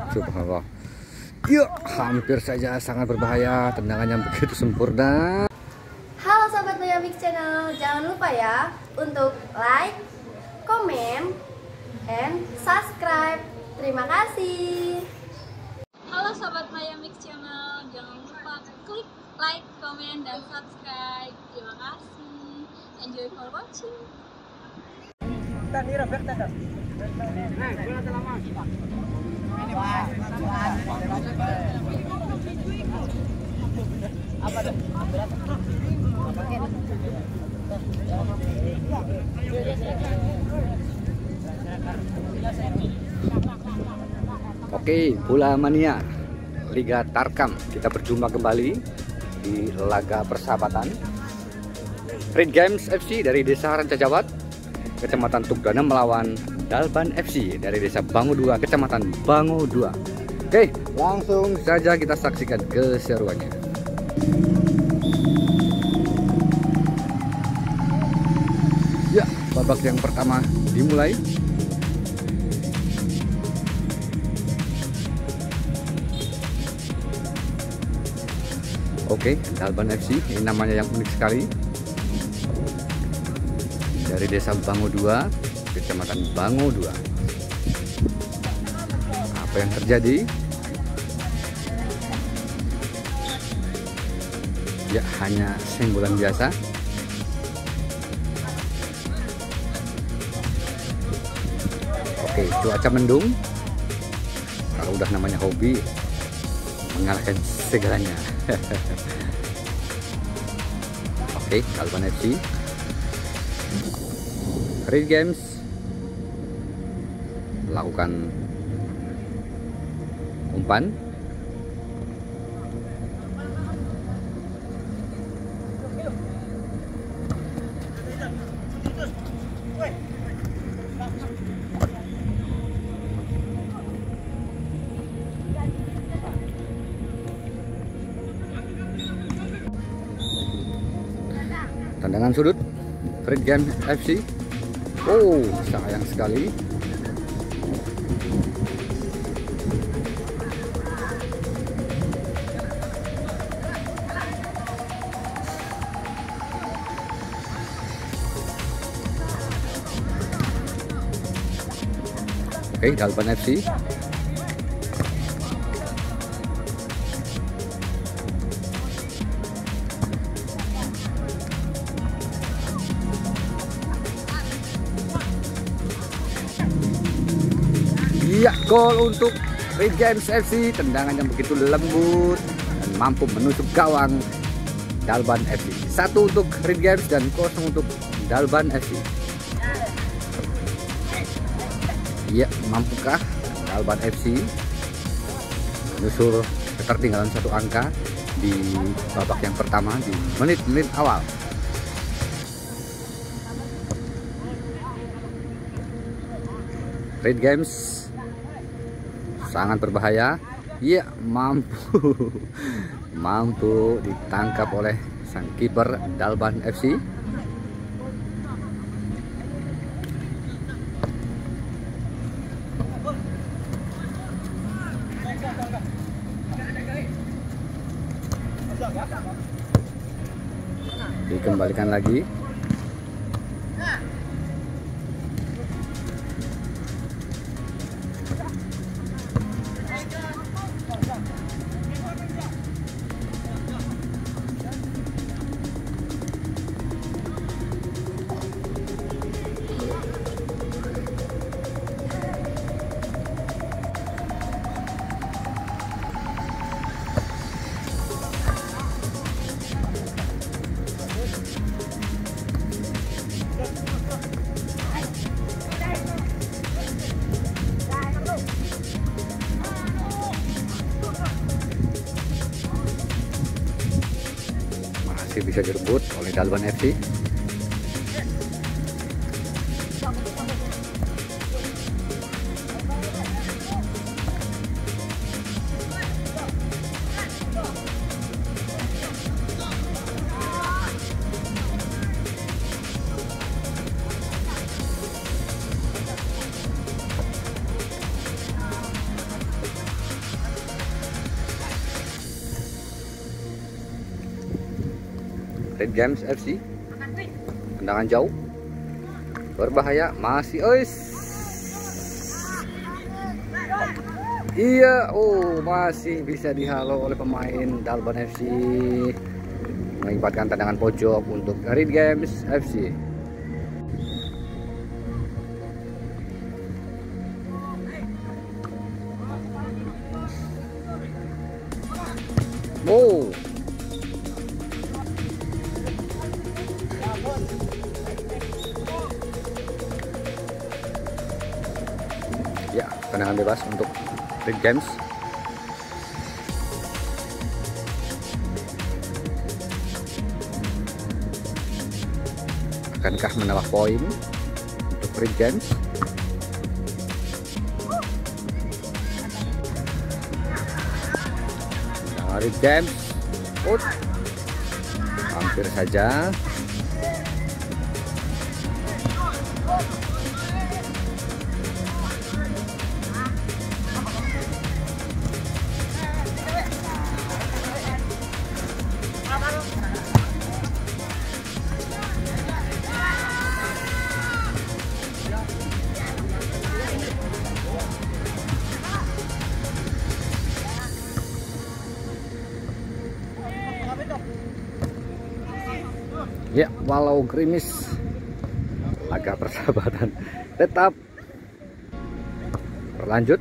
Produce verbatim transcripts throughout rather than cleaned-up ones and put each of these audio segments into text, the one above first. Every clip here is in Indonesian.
Subhanallah. Ya, hampir saja, sangat berbahaya. Tendangannya begitu sempurna. Halo Sobat Maya Mix Channel, jangan lupa ya untuk like, comment, and subscribe. Terima kasih. Halo Sobat Maya Mix Channel, jangan lupa klik like, comment, dan subscribe. Terima kasih. Enjoy for watching. Oke, bola mania Liga Tarkam, kita berjumpa kembali di laga persahabatan Red Games F C dari Desa Rancajawat, Kecamatan Tugdana melawan Dalban F C dari Desa Bango dua, Kecamatan Bango dua. Oke, langsung saja kita saksikan keseruannya. Ya, babak yang pertama dimulai. Oke, Dalban F C, ini namanya yang unik sekali. Dari Desa Bango dua, Kecamatan Bango dua. Apa yang terjadi? Ya, hanya senggolan biasa. Oke, cuaca mendung. Kalau udah namanya hobi, mengalahkan segalanya. Oke, Dalban F C, Red Games melakukan umpan. Tendangan sudut Red Games F C. Oh, sayang sekali. Oke, Dalban F C. Ya, gol untuk Red Games F C. Tendangan yang begitu lembut dan mampu menusuk gawang Dalban F C. Satu untuk Red Games dan kosong untuk Dalban F C. Ya, mampukah Dalban F C menyusul ketertinggalan satu angka di babak yang pertama di menit-menit awal? Red Games sangat berbahaya. Ya, mampu mampu ditangkap oleh sang kiper Dalban F C. Dikembalikan lagi. Masih bisa direbut oleh Dalban F C. Red Games F C. Tendangan jauh. Berbahaya, masih ois. Iya, oh masih bisa dihalau oleh pemain Dalban F C. Mengibatkan tendangan pojok untuk Red Games F C. Oh. Ya, tendangan bebas untuk Red Games. Akankah menambah poin untuk Red Games? Nah, Red Games, oh, hampir saja. Ya, walau gerimis, laga persahabatan tetap berlanjut.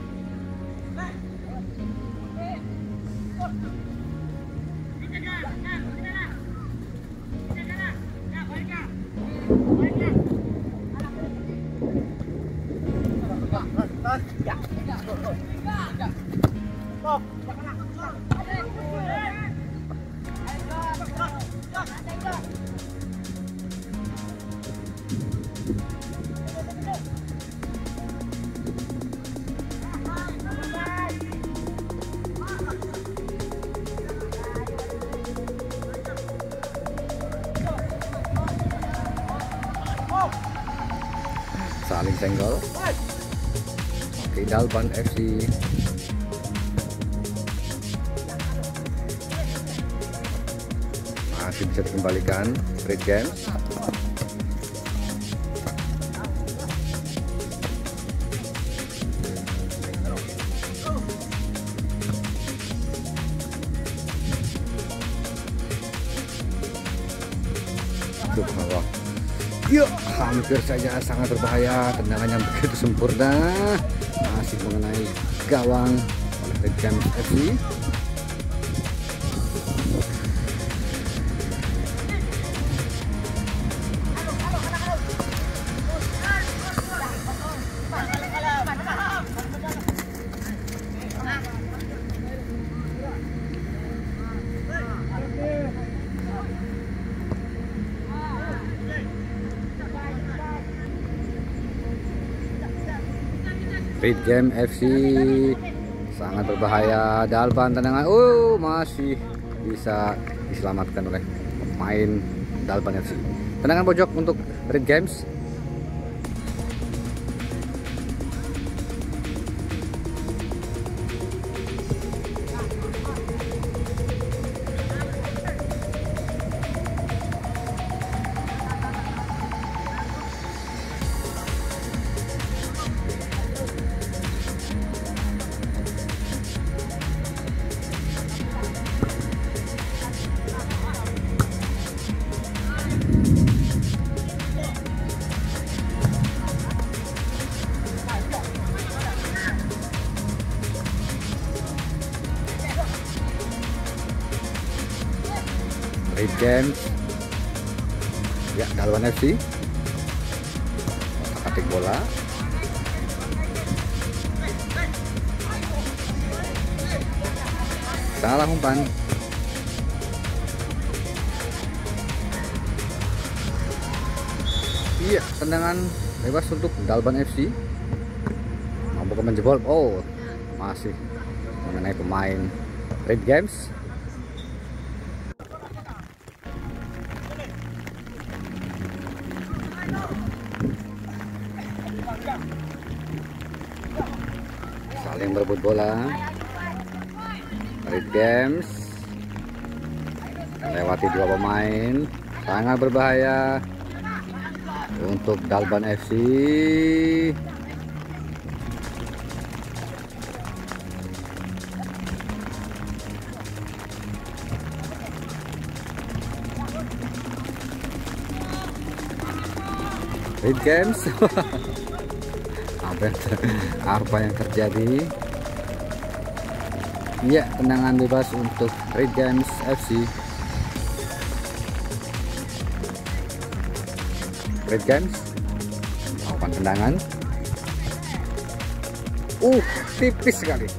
Saling senggol. Oke, Dalban F C masih bisa dikembalikan. Red Games. Aduh, Allah. Yuk, hampir saja, sangat berbahaya. Tendangan yang begitu sempurna masih mengenai gawang oleh Red Games F C. Red Game F C sangat berbahaya. Dalban tendangan, oh masih bisa diselamatkan oleh pemain Dalban F C. Tendangan pojok untuk Red Games. Red Games, ya, Dalban F C otak-atik bola. Salah umpan. Iya, tendangan bebas untuk Dalban F C. Mampu menjebol. Oh, masih mengenai pemain Red Games. Saling berebut bola. Red Games Melewati dua pemain, sangat berbahaya untuk Dalban F C. Red Games. apa, yang apa yang terjadi? Ya, tendangan bebas untuk Red Games F C. Red Games melakukan tendangan. Uh, tipis sekali.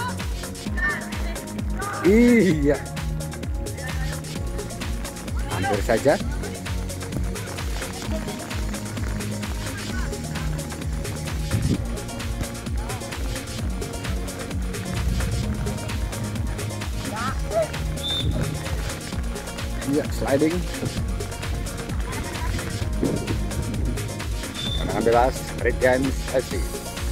Iya. Hampir saja. Iya, sliding. Tendangan bebas Red Games F C.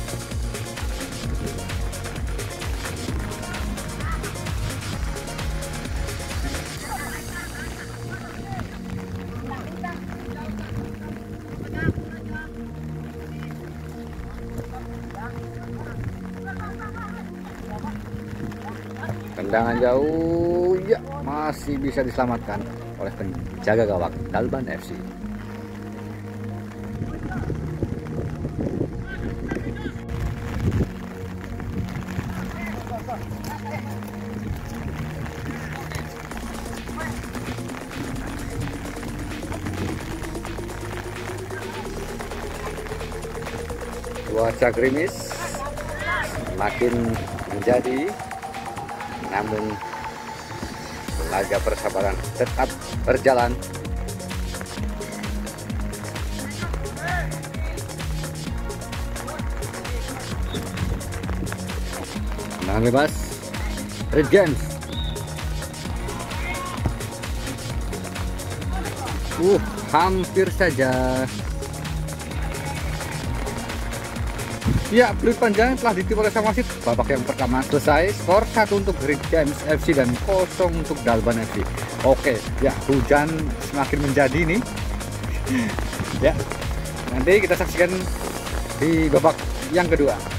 Tendangan jauh, ya masih bisa diselamatkan oleh penjaga gawang Dalban F C. Cuaca gerimis semakin menjadi, namun laga persahabatan tetap berjalan. Tendangan bebas Red Games. Uh, hampir saja. Ya, peluit panjang telah ditiup oleh sang wasit. Babak yang pertama selesai, skor satu untuk Red Games F C dan kosong untuk Dalban F C. Oke, ya hujan semakin menjadi nih. Ya, nanti kita saksikan di babak yang kedua.